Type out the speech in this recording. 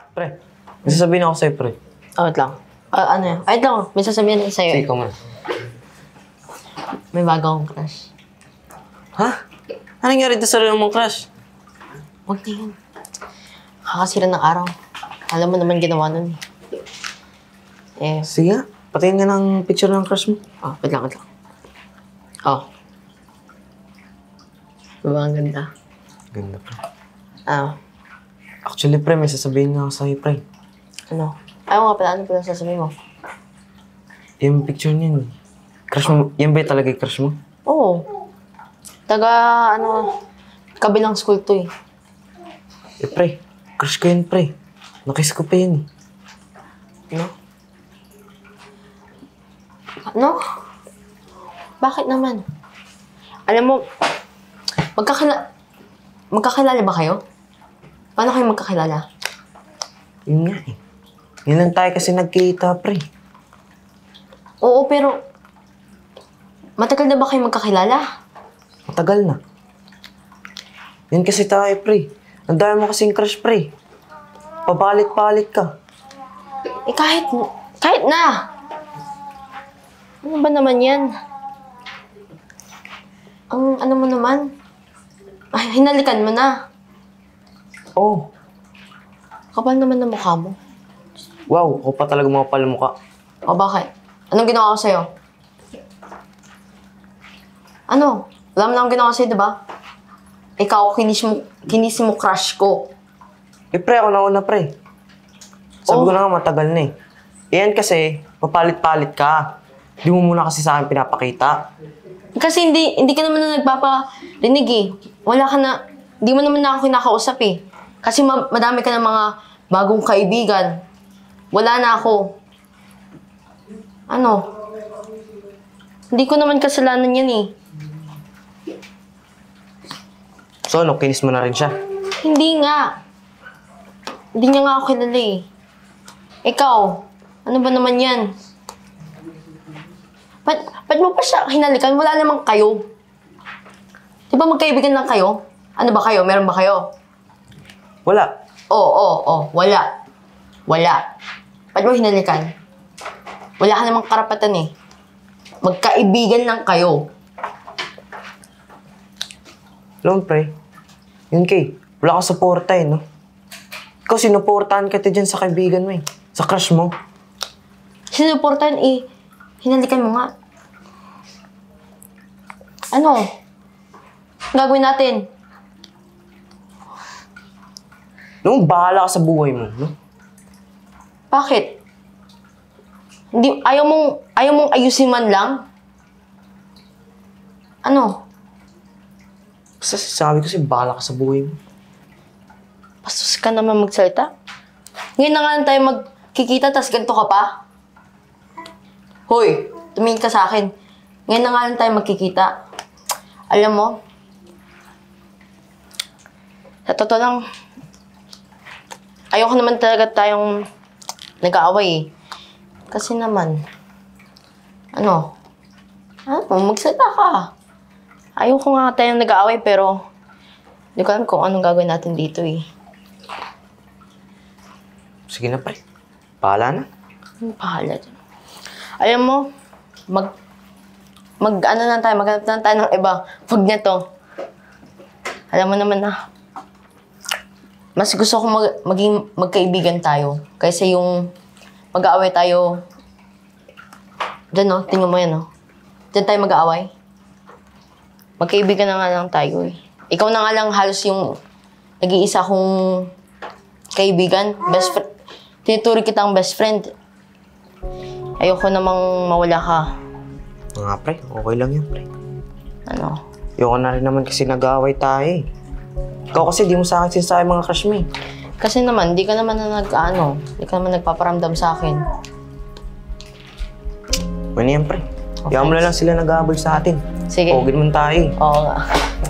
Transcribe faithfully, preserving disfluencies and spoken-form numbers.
Pre, may sasabihin ako sa'yo, pre. Oh, wait lang. Uh, ano yan? Ay, lang. May sasabihin ako sa'yo. Sige, ikaw man. May bago akong crush. Ha? Anong nangyari doon sa rin mong crush? Huwag na yun. Kakasira ng araw. Alam mo naman ginawa nun. Eh. Sige nga. Patingin nga ng picture ng crush mo. Oh, wait lang, wait lang. Oh. Diba ang ganda? Ganda, pre. Ah. Actually, pre, may sasabihin nga ako sa'yo, pre. Ano? Ayaw nga pala. Ano pala sasabihin mo? Yung picture niyan. Crush mo. Yan ba talaga yung crush mo? Oo. Taga, ano, kabilang school to eh. Eh, pre. Crush ko yun, pre. Nakiss ko pa yun, eh. Ano? Ano? Bakit naman? Alam mo, magkakala... Magkakilala ba kayo? Paano kayo magkakilala? Yun nga, eh. Yun lang tayo kasi nagkita, pre. Oo, pero... Matagal na ba kayo magkakilala? Matagal na. Yun kasi tayo, pre. Ang dami mo kasing crush, pre. Pabalit-palit ka. Eh, kahit... Kahit na! Ano ba naman yan? Ang ano mo naman? Ay, hinalikan mo na. Oh. Kapal naman ng mukha mo. Wow, ako pa talaga makapal ang mukha. O bakit? Anong ginawa ko sa'yo? Ano? Wala mo lang ginawa sa'yo, diba? Ikaw, kinis mo, kinis mo crush ko. Eh, pre, ako nauna, pre. Sabi Oh. ko na nga, matagal na eh. Yan kasi, papalit-palit ka. Di mo muna kasi sa akin pinapakita. Kasi hindi hindi ka naman na nagpaparinig eh. Wala ka na, hindi mo naman na ako kinakausap eh. Kasi ma madami ka ng mga bagong kaibigan. Wala na ako. Ano? Hindi ko naman kasalanan yan eh. So, ano, kinis mo na rin siya? Hindi nga. Hindi niya nga ako kilala eh. Ikaw, ano ba naman yan? Ba't, ba't mo pa siya hinalikan? Wala namang kayo. Di ba magkaibigan lang kayo? Ano ba kayo? Meron ba kayo? Wala. Oo, oo, oo. Wala. Wala. Ba't mo hinalikan? Wala ka namang karapatan eh. Magkaibigan lang kayo. Alam mo, pre, yun kay, wala kang suporta eh, no? Ikaw, sinuportahan kita dyan sa kaibigan mo eh. Sa crush mo. Sinuportahan eh. Hinalikan mo nga. Ano? Gagawin natin? No, bahala ka sa buhay mo, no? Bakit? Hindi, ayaw mong, ayaw mong ayusin man lang? Ano? Basta sabi ko si bahala ka sa buhay mo. Bastos ka naman magsalita? Ngayon na nga lang tayo magkikita, tas ganito ka pa? Hoy, tumingin ka sa akin. Ngayon na nga lang tayo magkikita. Alam mo, sa totoo lang, ayoko naman talaga tayong nag-aaway eh. Kasi naman, ano, ano, magsalita ka. Ayoko nga tayong nag-aaway pero hindi ko alam kung anong gagawin natin dito eh. Sige na, pre. Bahala na. Ano pahala dyan? Alam mo, mag... Mag, ano na tayo, maghanap na tayo ng iba. Huwag na to. Alam mo naman na, mas gusto ko mag, maging magkaibigan tayo. Kaysa yung mag-aaway tayo. Diyan no, tingnan mo yan no. Diyan tayo mag-aaway. Magkaibigan na nga lang tayo eh. Ikaw na nga lang halos yung nag-iisa kong kaibigan. Best friend. Tinuturi kitang best friend. Ayoko namang mawala ka. Nga, pre. Okay lang yan, pre. Ano? Ayoko na rin naman kasi nag-aaway tayo eh. Ikaw kasi di mo sa akin sinasabi mga crush mo eh. Kasi naman, di ka naman na nag-ano, di ka naman nagpaparamdam sa akin. Ano yan, pre? Okay. Kaya mo na lang sila nag-aabol sa atin. Sige. Pogin mo tayo eh. Oo nga.